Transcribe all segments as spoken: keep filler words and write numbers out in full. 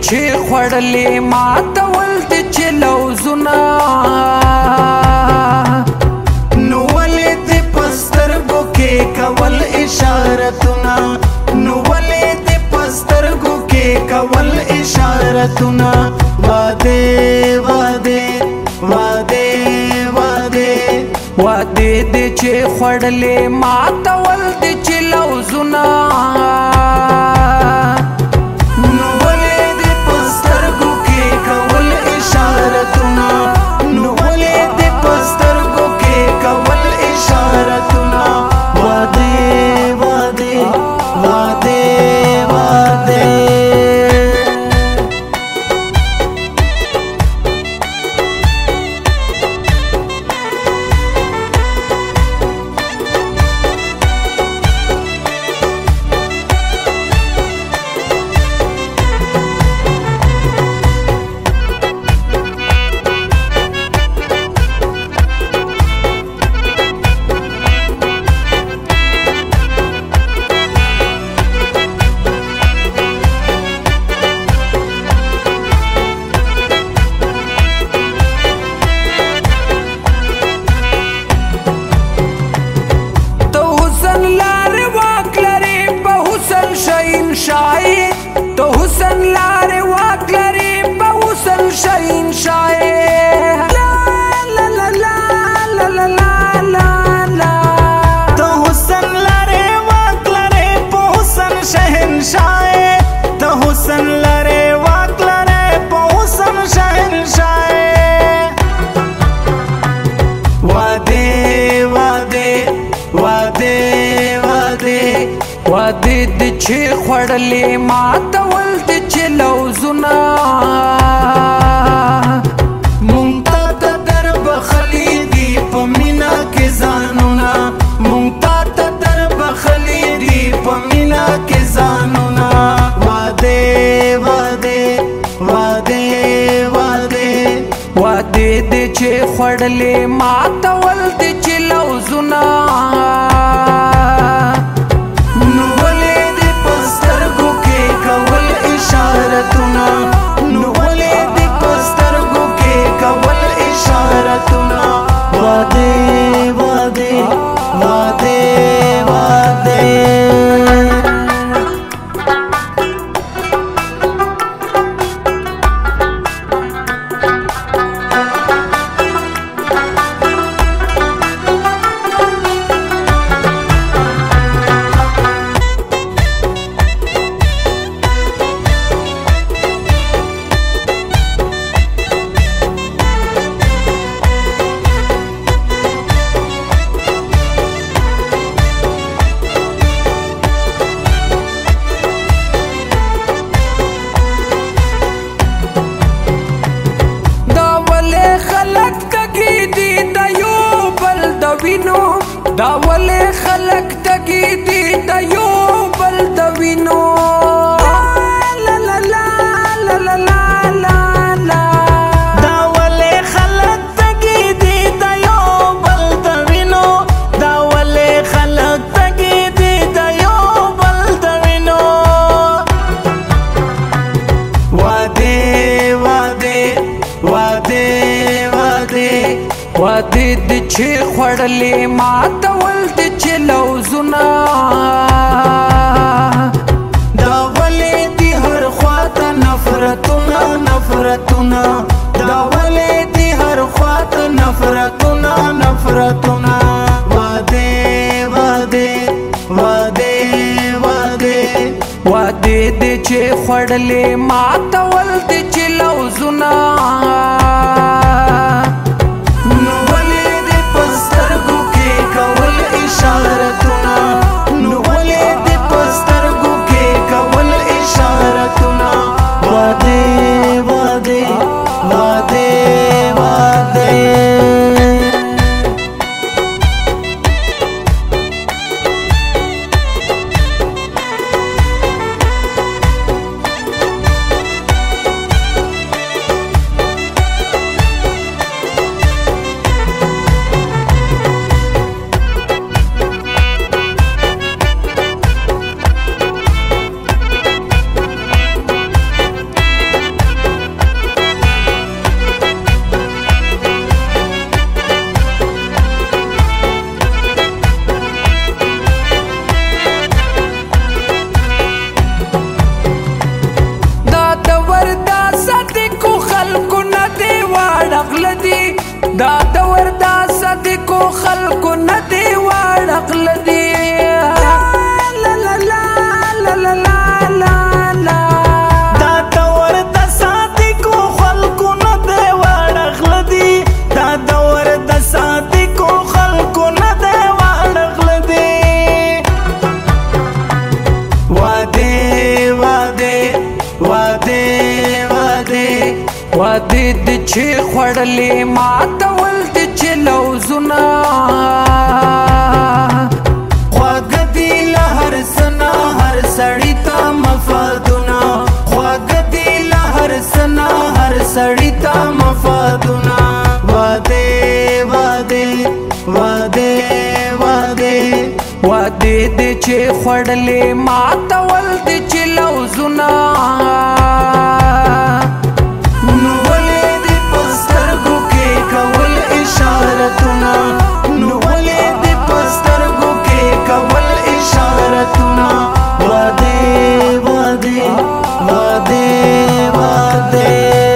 چې خوړلې ماتول دې چې لوزونه نو ولې دې په سترګو کې کول اشارتونه نو ولې دې په سترګو کې کول اشارتونه واده واده واده واده واده دې چې خوړلې ماتول دې چې لوزونه تو حسن لار واک لري په حسن شاهین شاه لا لا لا لا لا لا لا لا تو حسن لار واک لري په حسن شاهین شاه تو حسن لار واک لري په حسن شاهین شاه واده واده واده واده واده دې چې خوړلې ماتول دې چې لوزونه مونږ ته د در بخلي دي په مینا کې ځانونه مونږ ته د در بخلي دي په مینا کې ځانونه واده واده واده واده واده دې چې خوړلې ماتول دې چې لوزونه دا ولې خلک تګي دي د یو بل د وینو لا لا لا لا لا لا لا لا دا ولې خلک تګي دي د یو بل د وینو دا ولې خلک تګي دي د یو بل د وینو واده واده واده واده واده دې چې خوړلې ماتول دې چې لوزونه دا ولې دې هر خواته نفرتونه نفرتونه دا ولې دې هر خواته نفرتونه نفرتونه واده واده واده واده واده دې چې خوړلې ماتول دې چې لوزونه چې خوړلې ماتول دې چې لوزونه خواږه دي له هر څه نه هر سړي ته مفادونه خواږه دي له هر څه نه هر سړي ته مفادونه وعدې وعدې وعدې وعدې وعدې دې چې خوړلې ماتول دې چې لوزونه نو ولې دې په سترګو کې کول اشارتونه نو ولې دې په سترګو کې کول اشارتونه وعدې وعدې وعدې وعدې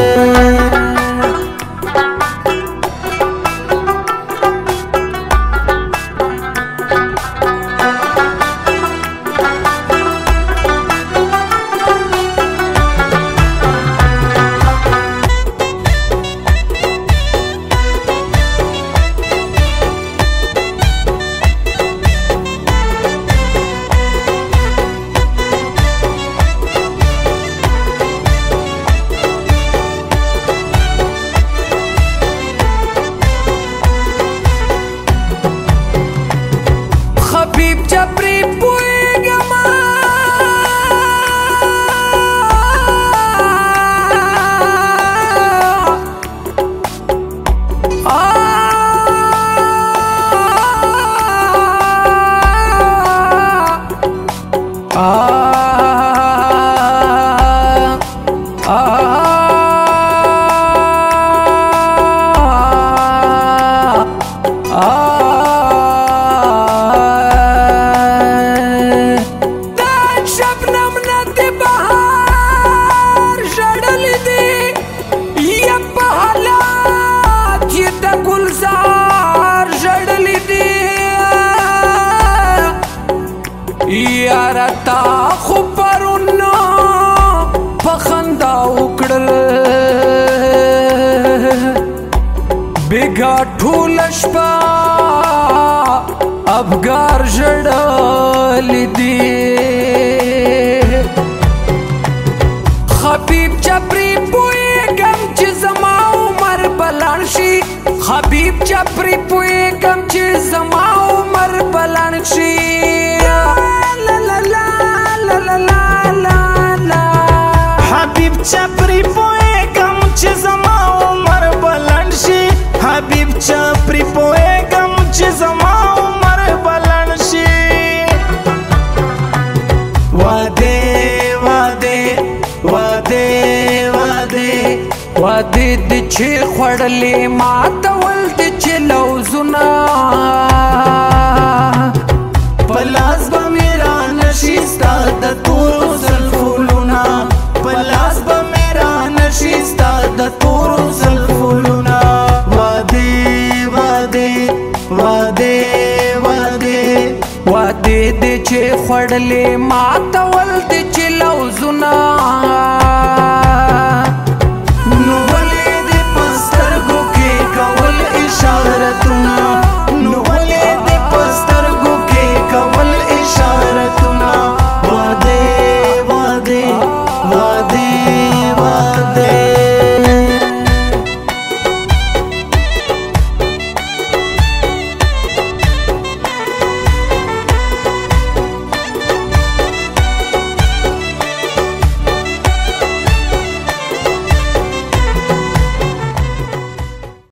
حبیب جبری پویګم یارا تا خو پرونو پخندا وکړل بیګا ټول شپه افګار ژړل دي حبیب جبری پویګم چې زما عمر بلند شي حبیب جبری پویګم چې زما عمر بلند شي حبیب چپری پویګم چې زما عمر بلند شي حبیب چپری پویګم چې زما عمر بلند شي وعدې وعدې وعدې وعدې وعدې دې چې خوړلې ماتول دې چې لوزونه پلاس به مې رانشي ستا د تورو زلفولونه پلاس به مې رانشي ستا د تورو زلفولونه وعدې وعدې وعدې وعدې وعدې دې چې خوړلې ماتول دې چې لوزونه